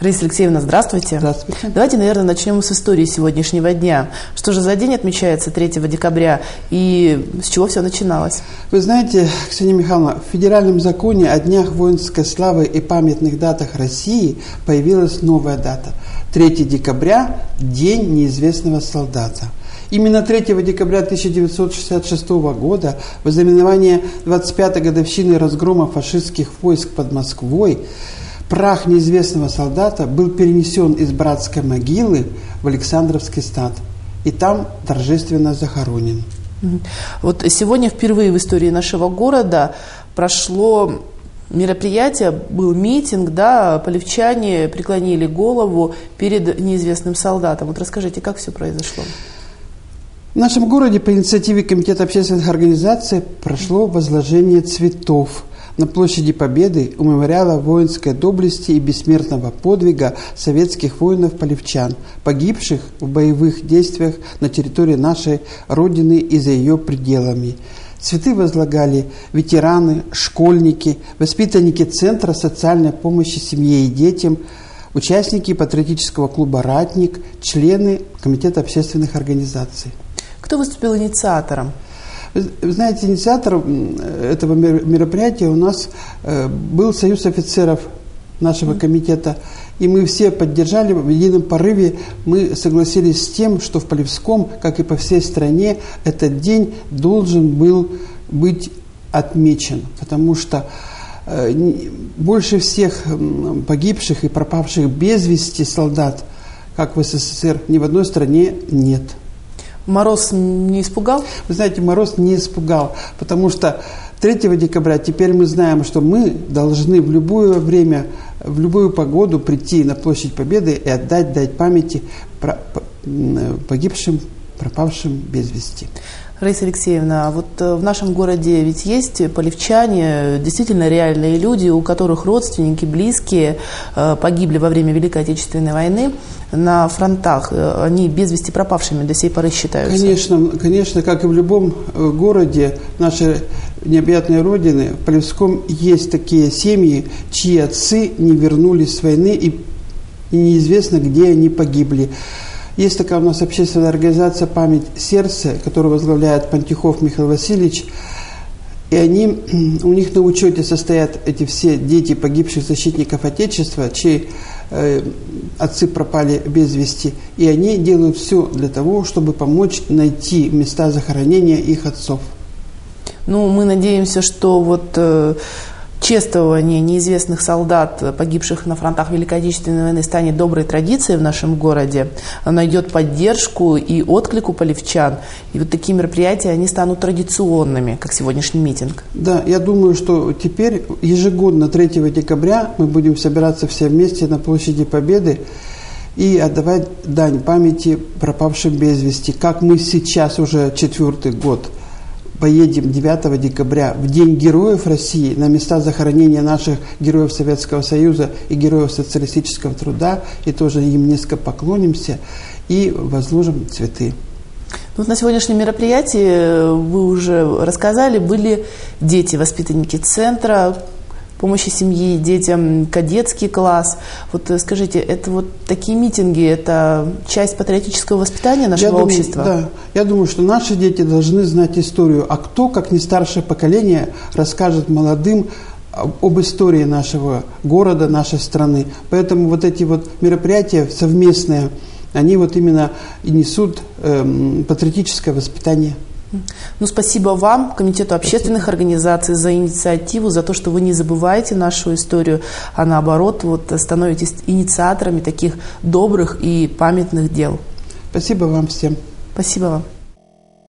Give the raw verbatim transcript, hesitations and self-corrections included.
Раиса Алексеевна, здравствуйте. Здравствуйте. Давайте, наверное, начнем с истории сегодняшнего дня. Что же за день отмечается третьего декабря и с чего все начиналось? Вы знаете, Ксения Михайловна, в Федеральном законе о днях воинской славы и памятных датах России появилась новая дата. третьего декабря – День неизвестного солдата. Именно третьего декабря тысяча девятьсот шестьдесят шестого года, в ознаменование двадцать пятой годовщины разгрома фашистских войск под Москвой, прах неизвестного солдата был перенесен из братской могилы в Александровский стад и там торжественно захоронен. Вот сегодня впервые в истории нашего города прошло мероприятие, был митинг, да, полевчане преклонили голову перед неизвестным солдатом. Вот расскажите, как все произошло? В нашем городе по инициативе Комитета общественных организаций прошло возложение цветов на площади Победы у мемориала воинской доблести и бессмертного подвига советских воинов-полевчан, погибших в боевых действиях на территории нашей Родины и за ее пределами. Цветы возлагали ветераны, школьники, воспитанники Центра социальной помощи семье и детям, участники патриотического клуба «Ратник», члены Комитета общественных организаций. Кто выступил инициатором? Вы знаете, инициатором этого мероприятия у нас был Союз офицеров нашего комитета, и мы все поддержали, в едином порыве мы согласились с тем, что в Полевском, как и по всей стране, этот день должен был быть отмечен, потому что больше всех погибших и пропавших без вести солдат, как в СССР, ни в одной стране нет. Мороз не испугал? Вы знаете, мороз не испугал, потому что третьего декабря теперь мы знаем, что мы должны в любое время, в любую погоду прийти на площадь Победы и отдать, дать памяти погибшим, пропавшим без вести. Раиса Алексеевна, а вот в нашем городе ведь есть полевчане, действительно реальные люди, у которых родственники, близкие погибли во время Великой Отечественной войны на фронтах. Они без вести пропавшими до сей поры считаются. Конечно, конечно, как и в любом городе нашей необъятной Родины, в Полевском есть такие семьи, чьи отцы не вернулись с войны и, и неизвестно, где они погибли. Есть такая у нас общественная организация «Память сердца», которую возглавляет Пантюхов Михаил Васильевич. И они, у них на учете состоят эти все дети погибших защитников Отечества, чьи э, отцы пропали без вести. И они делают все для того, чтобы помочь найти места захоронения их отцов. Ну, мы надеемся, что вот... Э, чествование неизвестных солдат, погибших на фронтах Великой Отечественной войны, станет доброй традицией в нашем городе, найдет поддержку и отклик у полевчан. И вот такие мероприятия, они станут традиционными, как сегодняшний митинг. Да, я думаю, что теперь ежегодно третьего декабря мы будем собираться все вместе на площади Победы и отдавать дань памяти пропавшим без вести, как мы сейчас уже четвертый год поедем девятого декабря в День Героев России на места захоронения наших героев Советского Союза и героев социалистического труда, и тоже им низко поклонимся и возложим цветы. Вот на сегодняшнем мероприятии, вы уже рассказали, были дети, воспитанники Центра помощи семье и детям, кадетский класс. Вот скажите, это вот такие митинги, это часть патриотического воспитания нашего я думаю, общества? Да, я думаю, что наши дети должны знать историю. А кто, как не старшее поколение, расскажет молодым об истории нашего города, нашей страны. Поэтому вот эти вот мероприятия совместные, они вот именно и несут эм, патриотическое воспитание. Ну, спасибо вам, Комитету общественных организаций, за инициативу, за то, что вы не забываете нашу историю, а наоборот, вот, становитесь инициаторами таких добрых и памятных дел. Спасибо вам всем. Спасибо вам.